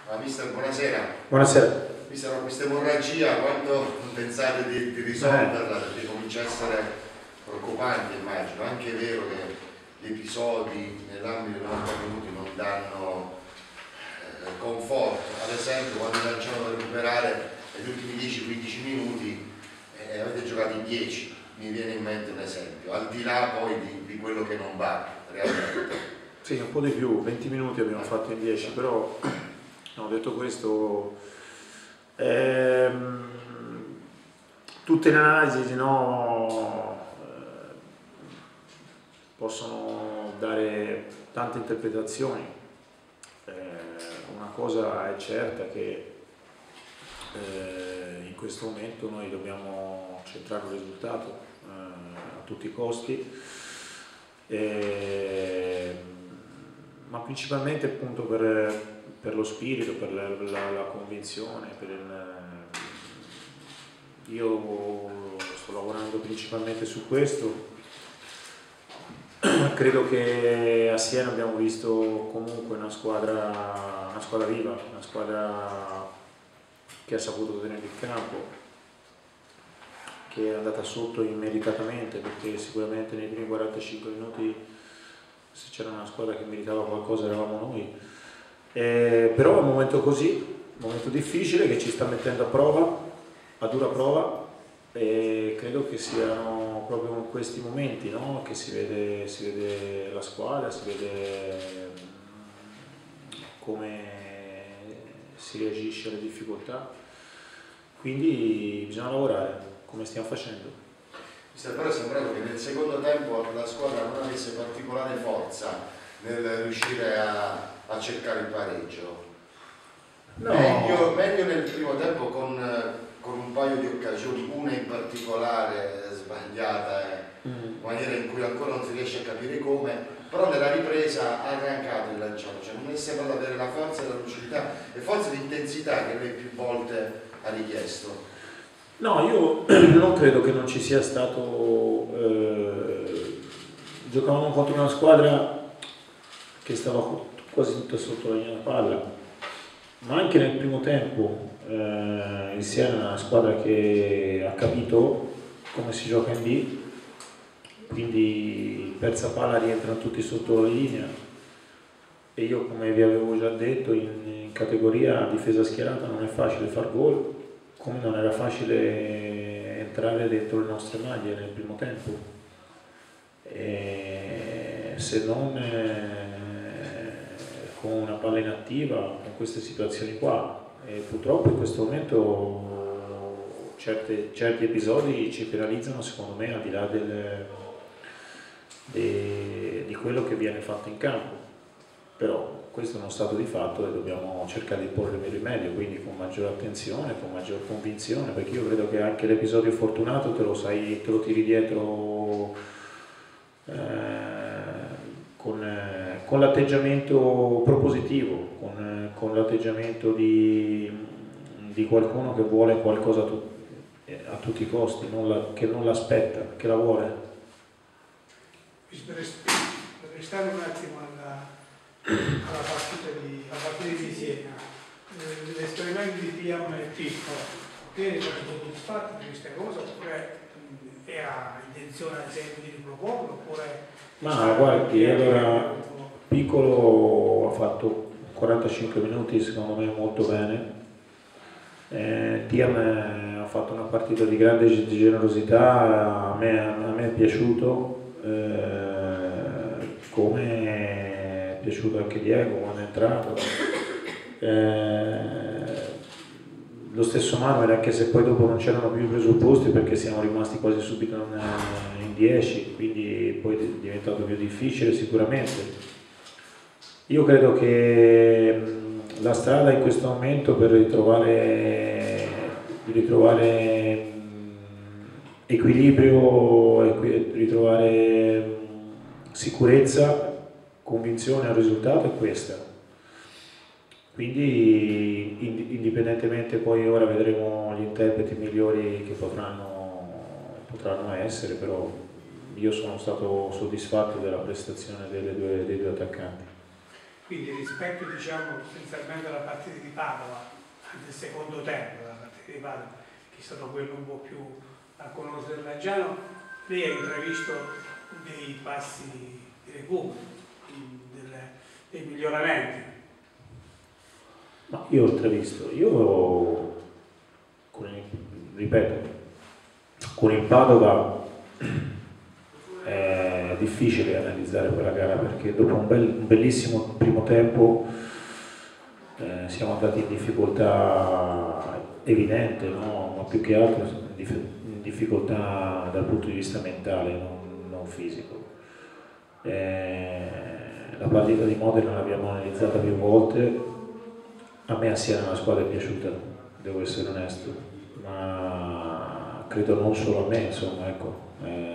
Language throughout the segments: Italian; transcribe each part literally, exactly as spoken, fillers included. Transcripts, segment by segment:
Ah, mister, buonasera. Buonasera. Mister, questa emorragia, quando pensate di, di risolverla? Eh. Perché comincia a essere preoccupante, immagino. Anche è vero che gli episodi nell'ambito dei novanta minuti non danno eh, conforto. Ad esempio, quando lanciamo per recuperare negli ultimi dieci quindici minuti, eh, avete giocato in dieci. Mi viene in mente un esempio, al di là poi di, di quello che non va realmente. Sì, un po' di più, venti minuti abbiamo fatto in dieci, però no, detto questo, ehm, tutte le analisi no, eh, possono dare tante interpretazioni. Eh, una cosa è certa che eh, in questo momento noi dobbiamo centrare un risultato eh, a tutti i costi. Eh, ma principalmente appunto per, per lo spirito, per la, la, la convinzione, per il, io sto lavorando principalmente su questo. Credo che a Siena abbiamo visto comunque una squadra, una squadra viva, una squadra che ha saputo tenere il campo, che è andata sotto immeritatamente, perché sicuramente nei primi quarantacinque minuti se c'era una squadra che meritava qualcosa eravamo noi, eh, però è un momento così, un momento difficile che ci sta mettendo a prova, a dura prova, e credo che siano proprio in questi momenti no? Che si vede, si vede la squadra, si vede come si reagisce alle difficoltà, quindi bisogna lavorare come stiamo facendo. Però è sembrato che nel secondo tempo la squadra non avesse particolare forza nel riuscire a, a cercare il pareggio. No. Meglio, meglio nel primo tempo con, con un paio di occasioni, una in particolare sbagliata, in mm. maniera in cui ancora non si riesce a capire come, però nella ripresa ha arrancato il lanciato, cioè non è sembrato avere la forza e la lucidità e forse l'intensità che lei più volte ha richiesto. No, io non credo che non ci sia stato, eh, giocavamo contro una squadra che stava quasi tutta sotto la linea della palla, ma anche nel primo tempo eh, il Siena è una squadra che ha capito come si gioca in B, quindi persa palla rientrano tutti sotto la linea e io, come vi avevo già detto, in, in categoria difesa schierata non è facile far gol, come non era facile entrare dentro le nostre maglie nel primo tempo, e se non eh, con una palla inattiva, con queste situazioni qua, e purtroppo in questo momento certe, certi episodi ci penalizzano secondo me al di là del, de, di quello che viene fatto in campo, però questo è uno stato di fatto e dobbiamo cercare di porre rimedio, quindi con maggiore attenzione, con maggior convinzione, perché io credo che anche l'episodio fortunato te lo, sai, te lo tiri dietro eh, con, eh, con l'atteggiamento propositivo, con, eh, con l'atteggiamento di, di qualcuno che vuole qualcosa a, tu, a tutti i costi, non la, che non l'aspetta, che la vuole. Per restare un attimo alla alla partita di, alla partita di Siena, eh, l'esperimento di Tiam e Pippo, te ne sono soddisfatti di questa cosa oppure mh, era intenzione ad esempio di riproporlo oppure... Ma guardi, allora Piccolo ha fatto quarantacinque minuti secondo me molto bene, eh, Tiam ha fatto una partita di grande generosità, a me, a me è piaciuto, eh, come è piaciuto anche Diego quando è entrato, eh, lo stesso Manuel, anche se poi dopo non c'erano più i presupposti perché siamo rimasti quasi subito in dieci, quindi poi è diventato più difficile sicuramente. Io credo che la strada in questo momento per ritrovare, ritrovare equilibrio, ritrovare sicurezza, convinzione al risultato è questa, quindi indipendentemente poi ora vedremo gli interpreti migliori che potranno, potranno essere, però io sono stato soddisfatto della prestazione delle due, dei due attaccanti. Quindi rispetto diciamo essenzialmente alla partita di Padova, del secondo tempo, la partita di Padova, che è stato quello un po' più a conoscere Laggiano, lei ha intravisto dei passi di recupero, delle, dei miglioramenti. Ma io ho intravisto, io con il, ripeto, con il Padova è difficile analizzare quella gara perché dopo un, bel, un bellissimo primo tempo eh, siamo andati in difficoltà evidente, no? Ma più che altro in difficoltà dal punto di vista mentale, non, non fisico. Eh, la partita di Modena l'abbiamo analizzata più volte, a me a Siena la squadra è piaciuta, devo essere onesto, ma credo non solo a me, insomma, ecco. Eh,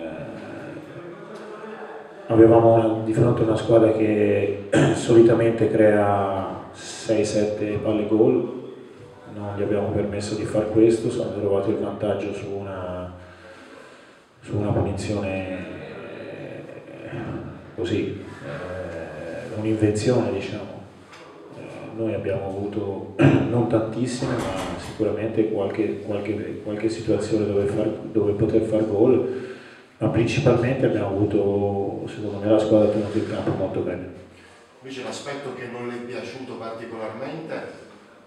avevamo di fronte una squadra che solitamente crea sei sette palle gol, non gli abbiamo permesso di fare questo, sono trovato il vantaggio su una, su una punizione eh, così, eh, un'invenzione diciamo. Eh, noi abbiamo avuto non tantissime ma sicuramente qualche, qualche, qualche situazione dove, far, dove poter far gol, ma principalmente abbiamo avuto, secondo me, la squadra ha tenuto il campo molto bene. Invece l'aspetto che non le è piaciuto particolarmente?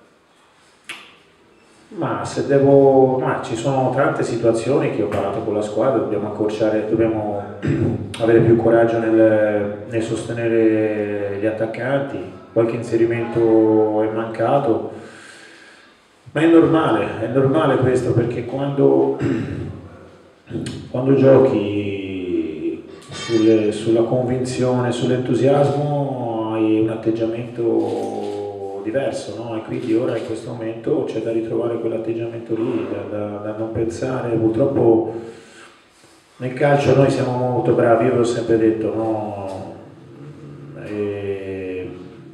Ma se devo, ma ci sono tante situazioni che ho parlato con la squadra, dobbiamo accorciare, dobbiamo avere più coraggio nel, nel sostenere gli attaccanti, qualche inserimento è mancato, ma è normale, è normale questo perché quando, quando giochi sulle, sulla convinzione, sull'entusiasmo hai un atteggiamento diverso, no? E quindi ora in questo momento c'è da ritrovare quell'atteggiamento lì, da, da, da non pensare, purtroppo nel calcio noi siamo molto bravi, io ve l'ho sempre detto, no? E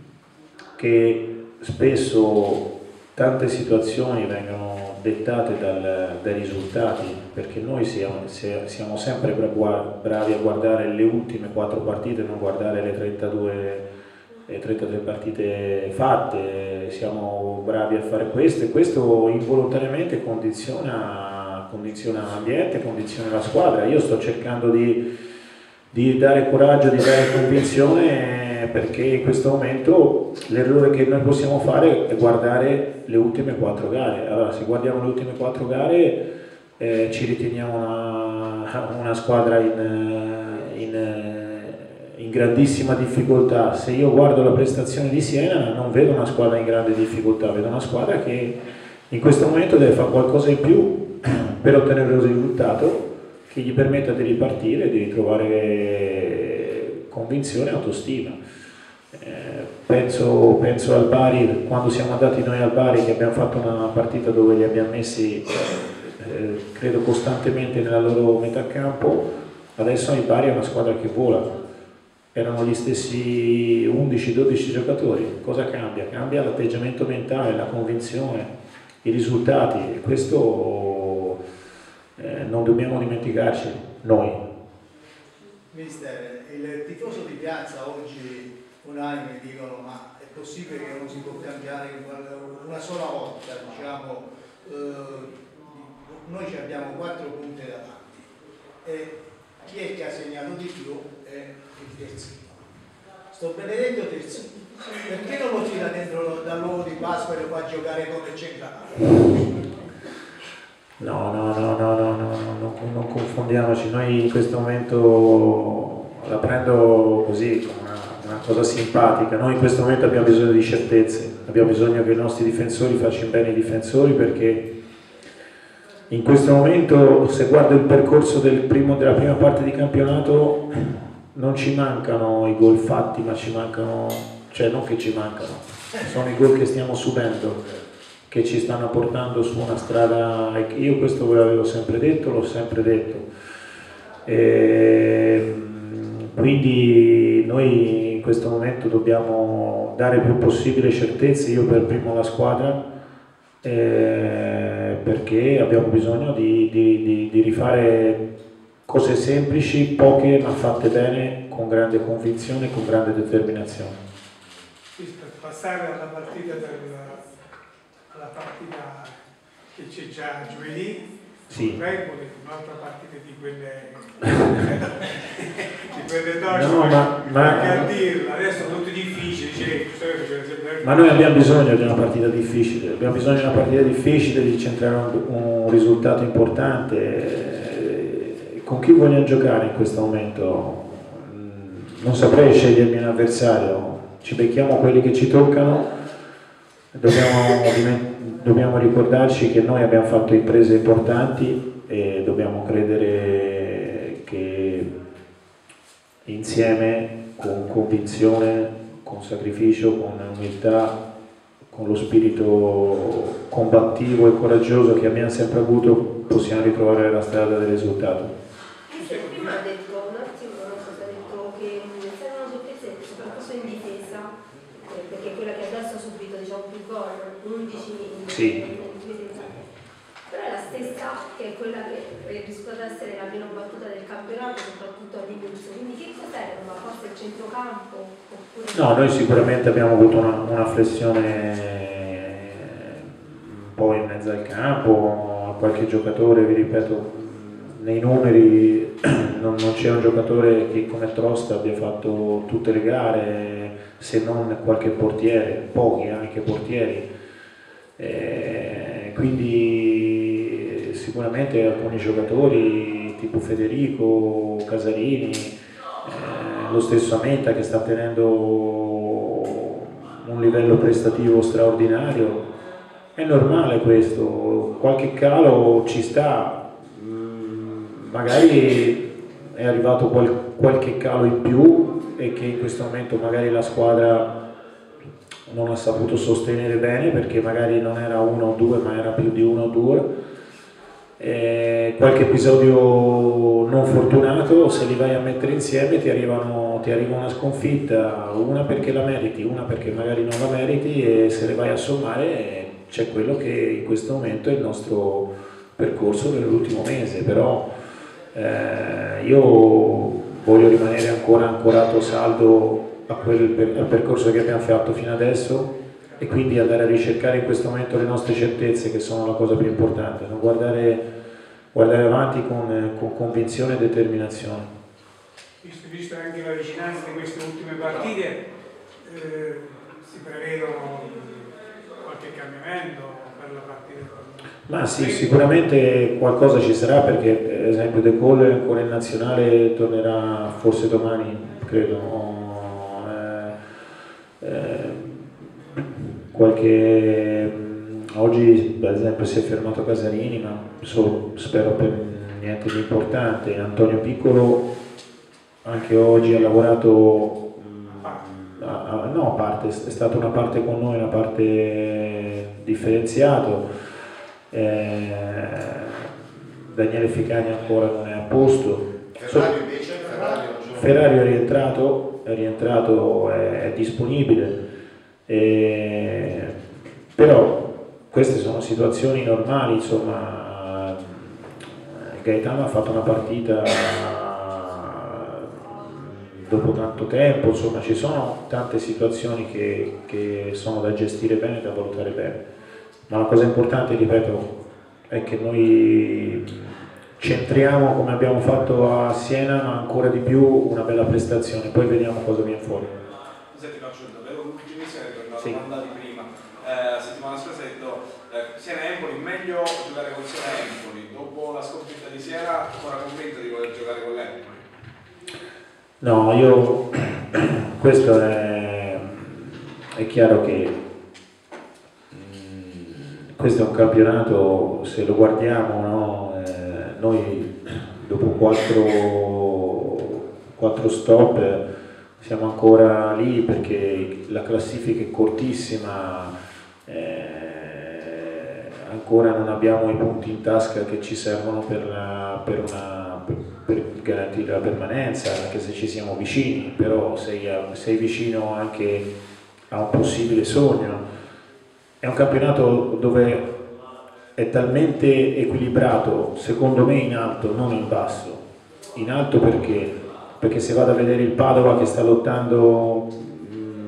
che spesso tante situazioni vengono dettate dal, dai risultati, perché noi siamo, siamo sempre bravi a guardare le ultime quattro partite, non guardare le trentadue le trentatré partite fatte, siamo bravi a fare questo e questo involontariamente condiziona, condiziona l'ambiente, condiziona la squadra. Io sto cercando di, di dare coraggio, di dare convinzione perché in questo momento l'errore che noi possiamo fare è guardare le ultime quattro gare. Allora se guardiamo le ultime quattro gare eh, ci riteniamo una, una squadra in, in in grandissima difficoltà. Se io guardo la prestazione di Siena non vedo una squadra in grande difficoltà, vedo una squadra che in questo momento deve fare qualcosa in più per ottenere un risultato che gli permetta di ripartire e di ritrovare convinzione e autostima. Eh, penso, penso al Bari, quando siamo andati noi al Bari che abbiamo fatto una partita dove li abbiamo messi eh, credo costantemente nella loro metà campo, adesso il Bari è una squadra che vola. Erano gli stessi undici dodici giocatori, cosa cambia? Cambia l'atteggiamento mentale, la convinzione, i risultati e questo eh, non dobbiamo dimenticarci, noi. Mister, il tifoso di piazza oggi unanime dicono ma è possibile che non si può cambiare una sola volta, diciamo, eh, noi ci abbiamo quattro punti davanti e chi è che ha segnato di più è il terzino. Sto benedetto terzino, perché non lo tira dentro dall'uovo di Pasqua e lo fa giocare come centrale? No, no, no, no, no, no, no, non confondiamoci, noi in questo momento la prendo così, come una, una cosa simpatica, noi in questo momento abbiamo bisogno di certezze, abbiamo bisogno che i nostri difensori facciano bene i difensori perché in questo momento, se guardo il percorso del primo, della prima parte di campionato, non ci mancano i gol fatti, ma ci mancano, cioè non che ci mancano, sono i gol che stiamo subendo, che ci stanno portando su una strada, io questo ve l'avevo sempre detto, l'ho sempre detto. E quindi noi in questo momento dobbiamo dare il più possibile certezze, io per primo alla squadra, Eh, perché abbiamo bisogno di, di, di, di rifare cose semplici, poche ma fatte bene, con grande convinzione e con grande determinazione. per passare alla partita, del, alla partita che c'è già giovedì, sì. Regole, un'altra partita di quelle di quelle docce, no, ma, ma, a dirla, adesso sono tutti difficili, cioè, ma noi abbiamo bisogno di una partita difficile, abbiamo bisogno di una partita difficile, di centrare un, un risultato importante. Con chi vogliamo giocare in questo momento? Non saprei scegliermi un avversario, ci becchiamo quelli che ci toccano, dobbiamo, dobbiamo ricordarci che noi abbiamo fatto imprese importanti e dobbiamo credere che insieme, con convinzione, con sacrificio, con umiltà, con lo spirito combattivo e coraggioso che abbiamo sempre avuto, possiamo ritrovare la strada del risultato. Prima ha detto un attimo, non so se ha detto che serve una sorpresa soprattutto in difesa, eh, perché quella che adesso ha subito diciamo più gol, undici in sì. Però è la stessa che è quella che risulta essere la meno battuta del campionato, soprattutto all'inizio. Quindi che cos'è? Ma forse il centrocampo? Oppure... No, noi sicuramente abbiamo avuto una, una flessione un po' in mezzo al campo, qualche giocatore, vi ripeto, nei numeri non, non c'è un giocatore che come Trost abbia fatto tutte le gare, se non qualche portiere, pochi anche portieri, eh, quindi sicuramente alcuni giocatori tipo Federico, Casarini, eh, lo stesso Amenta che sta tenendo un livello prestativo straordinario. È normale questo, qualche calo ci sta. Magari è arrivato qual qualche calo in più e che in questo momento magari la squadra non ha saputo sostenere bene perché magari non era uno o due ma era più di uno o due. E qualche episodio non fortunato, se li vai a mettere insieme ti, arrivano, ti arriva una sconfitta, una perché la meriti, una perché magari non la meriti e se le vai a sommare c'è quello che in questo momento è il nostro percorso nell'ultimo mese, però Eh, io voglio rimanere ancora ancorato saldo a quel per, al percorso che abbiamo fatto fino adesso e quindi andare a ricercare in questo momento le nostre certezze che sono la cosa più importante, non guardare, guardare avanti con, con convinzione e determinazione. Visto, visto anche la vicinanza di queste ultime partite, eh, si prevedono qualche cambiamento per la partita? Ma sì, sicuramente qualcosa ci sarà perché per esempio De Gaulle ancora in nazionale tornerà forse domani, credo. Eh, eh, qualche, oggi per esempio si è fermato Casarini, ma solo, spero per niente di importante. Antonio Piccolo anche oggi ha lavorato, a, a, no a parte, è stata una parte con noi, una parte differenziato. Eh, Daniele Ficani ancora non è a posto. Ferrario invece? Ferrario, Ferrario è rientrato, è, rientrato, è, è disponibile, eh, però queste sono situazioni normali, insomma. Gaetano ha fatto una partita dopo tanto tempo, insomma ci sono tante situazioni che, che sono da gestire bene e da valutare bene. Ma la cosa importante, ripeto, è che noi centriamo come abbiamo fatto a Siena, ma ancora di più una bella prestazione, poi vediamo cosa viene fuori. Senti, faccio davvero l'ultimissima ritorno alla sì. domanda di prima. Eh, settimana scorsa hai detto eh, Siena-Empoli, meglio giocare con Siena-Empoli. Dopo la sconfitta di Siena, ancora convinto di voler giocare con l'Empoli? No, io questo è, è chiaro che questo è un campionato, se lo guardiamo, no? eh, noi dopo quattro, quattro stop eh, siamo ancora lì perché la classifica è cortissima, eh, ancora non abbiamo i punti in tasca che ci servono per, la, per, una, per, per garantire la permanenza, anche se ci siamo vicini, però sei, sei vicino anche a un possibile sogno. È un campionato dove è talmente equilibrato, secondo me in alto, non in basso. In alto perché? Perché se vado a vedere il Padova che sta lottando mh,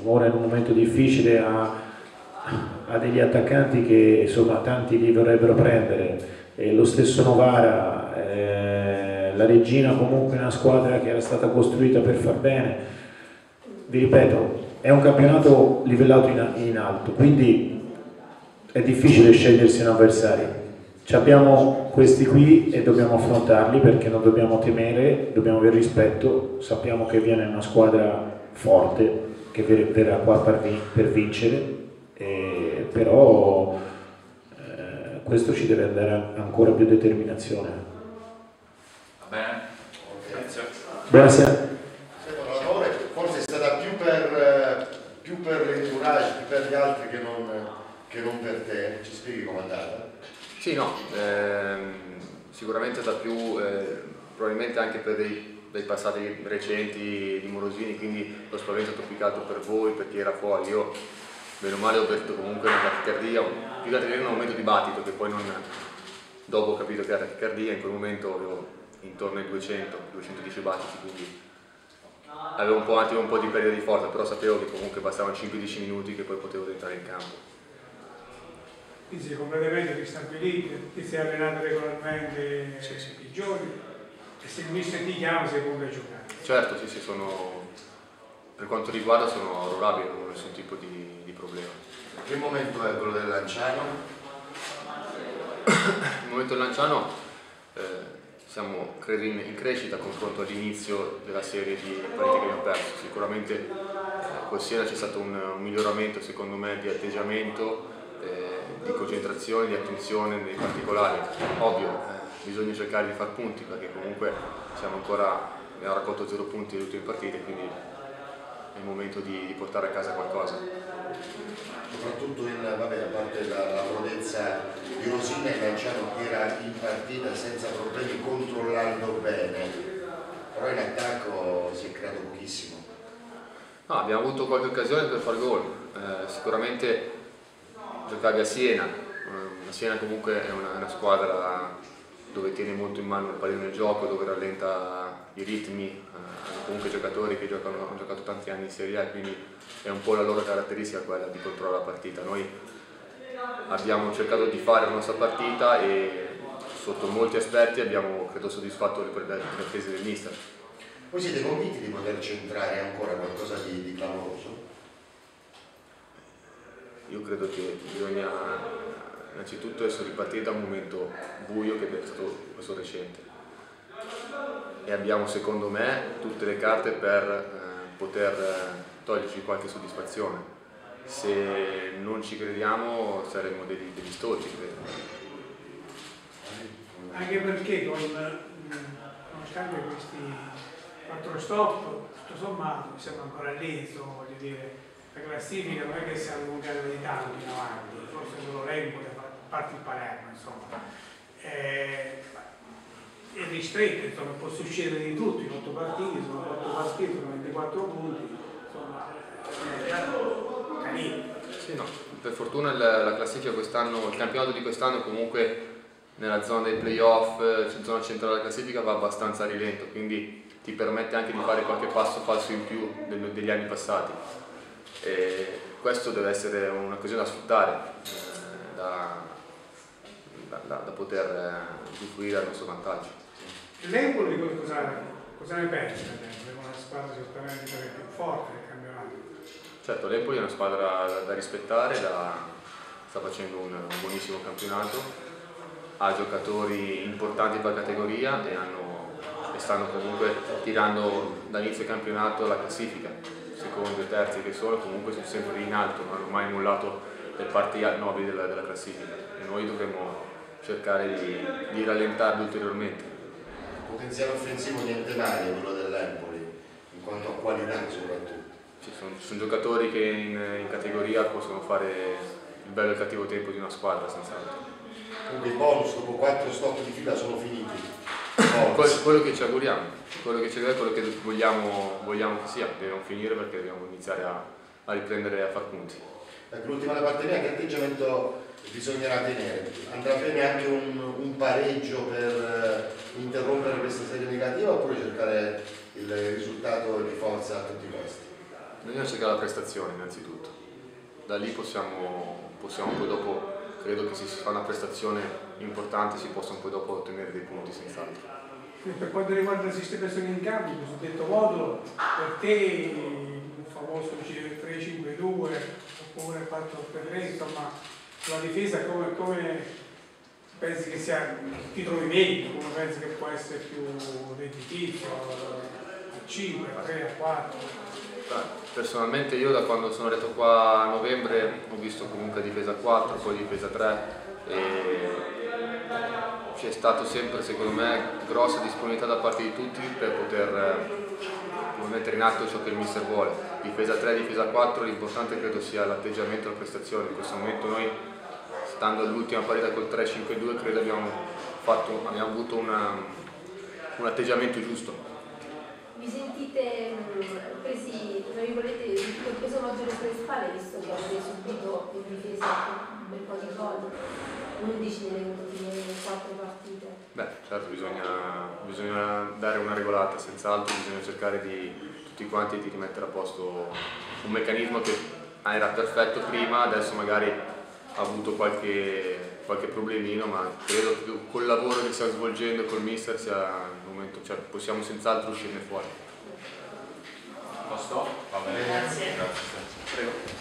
ora in un momento difficile ha, ha degli attaccanti che insomma tanti li vorrebbero prendere, e lo stesso Novara, eh, la Regina comunque è una squadra che era stata costruita per far bene. Vi ripeto, è un campionato livellato in, in alto, quindi è difficile scegliersi un avversario. Ci abbiamo questi qui e dobbiamo affrontarli, perché non dobbiamo temere, dobbiamo avere rispetto, sappiamo che viene una squadra forte che verrà qua per, per vincere, e però eh, questo ci deve dare ancora più determinazione. Va bene? Grazie. Buonasera. Forse è stata più per, più per l'entourage, più per gli altri che non, che non per te. Ci spieghi com'è andata? Sì, no, ehm, sicuramente da più, eh, probabilmente anche per dei, dei passati recenti di Morosini, quindi lo spavento è più che altro per voi, per chi era fuori. Io, bene o male, ho detto comunque una tachicardia, più che altro in un momento di battito, che poi non, dopo ho capito che era tachicardia, in quel momento avevo intorno ai duecento duecentodieci battiti, quindi avevo un po', un attimo un po' di perdita di forza, però sapevo che comunque bastavano cinque dieci minuti che poi potevo entrare in campo. Quindi sei completamente ristabilito, ti sei allenato regolarmente Sì, sì. i giorni, e se il mister ti chiama sei pronto a giocare. Certo, sì, sì, sono, per quanto riguarda sono arruolabile, non ho nessun tipo di, di problema. Che momento è quello del Lanciano? Il momento del Lanciano, eh, siamo credo in, in crescita a confronto all'inizio della serie di partite che abbiamo perso. Sicuramente eh, col Siena c'è stato un, un miglioramento secondo me di atteggiamento, eh, di concentrazione, di attenzione nei particolari. Ovvio, eh, bisogna cercare di far punti, perché comunque siamo ancora, abbiamo raccolto zero punti nelle ultime partite, quindi è il momento di, di portare a casa qualcosa. Soprattutto in, vabbè, a parte la, la prodezza di Rosina, il Lanciano era in partita senza problemi, controllando bene, però in attacco si è creato pochissimo. No, abbiamo avuto qualche occasione per far gol, eh, sicuramente giocavi a Siena, eh, la Siena comunque è una, una squadra dove tiene molto in mano il pallone del gioco, dove rallenta i ritmi, eh, hanno comunque giocatori che giocano, hanno giocato tanti anni in Serie A, quindi è un po' la loro caratteristica quella di controllare la partita. Noi abbiamo cercato di fare la nostra partita e sotto molti aspetti abbiamo credo soddisfatto le, le pretese del mister. Voi siete convinti di poter centrare ancora qualcosa di, di clamoroso? Io credo che bisogna innanzitutto adesso ripartire da un momento buio che è stato questo recente, e abbiamo secondo me tutte le carte per eh, poter eh, toglierci qualche soddisfazione. Se non ci crediamo saremo degli, degli storti, credo. Anche perché con, nonostante questi quattro stop, tutto sommato mi sembra ancora lento, voglio dire, la classifica non è che sia allungata di tanto in avanti, forse solo l'Empoli, a parte il Palermo, insomma. Eh, è ristretto, insomma, può succedere di tutto in otto partite, sono otto partite, sono ventiquattro punti, insomma, è carino. Sì, no. Per fortuna la, la classifica quest'anno, il campionato di quest'anno comunque nella zona dei playoff, in zona centrale della classifica va abbastanza a rilento, quindi ti permette anche di fare qualche passo falso in più del, degli anni passati. E questo deve essere un'occasione da sfruttare, eh, da, da, da, da poter eh, usufruire al nostro vantaggio. L'Empoli cosa, cosa ne pensa? È una squadra certamente più forte del campionato. Certo, l'Empoli è una squadra da, da rispettare, da, sta facendo un, un buonissimo campionato, ha giocatori importanti per categoria e, hanno, e stanno comunque tirando dall'inizio del campionato la classifica. Secondo e terzi che sono, comunque sono sempre in alto, non hanno mai mollato le parti nobili della, della classifica, e noi dovremmo cercare di, di rallentarli ulteriormente. Potenziale offensivo niente male quello dell'Empoli, in quanto a qualità soprattutto. Ci sono, ci sono giocatori che in, in categoria possono fare il bello e il cattivo tempo di una squadra, senz'altro. Comunque i bonus dopo quattro stop di fila sono finiti. Quello, quello che ci auguriamo, quello che ci auguriamo, quello che vogliamo, vogliamo che sia, devono finire perché dobbiamo iniziare a, a riprendere a far punti. Ecco, l'ultima da parte mia, che atteggiamento bisognerà tenere? Andrà bene anche un, un pareggio per eh, interrompere questa serie negativa, oppure cercare il risultato di forza a tutti i costi? Noi dobbiamo cercare la prestazione innanzitutto, da lì possiamo, possiamo poi dopo, credo che se si fa una prestazione importante si possono poi dopo ottenere dei punti senz'altro. Per quanto riguarda il sistema in campo, il cosiddetto modulo, per te il famoso tre cinque due oppure quattro tre tre, insomma, la difesa come, come pensi che sia, ti trovi meglio, come pensi che può essere più redditizio, a cinque, a tre, a quattro? Personalmente io da quando sono arrivato qua a novembre ho visto comunque difesa quattro, poi difesa tre e c'è stato sempre secondo me grossa disponibilità da parte di tutti per poter mettere in atto ciò che il mister vuole. Difesa tre, difesa quattro, l'importante credo sia l'atteggiamento e la prestazione. In questo momento noi, stando all'ultima partita col tre cinque due, credo abbiamo, fatto, abbiamo avuto una, un atteggiamento giusto. Vi sentite mh, presi, tra virgolette, il peso maggiore sulle spalle, visto che avete subito in difesa un bel po' di gol, undici nelle ultime quattro partite? Beh, certo, bisogna, bisogna dare una regolata, senz'altro bisogna cercare di tutti quanti di rimettere a posto un meccanismo che era perfetto prima, adesso magari ha avuto qualche, qualche problemino, ma credo che col lavoro che stiamo svolgendo col mister sia il momento, cioè possiamo senz'altro uscirne fuori. Posto? Va bene. Grazie. Grazie. Prego.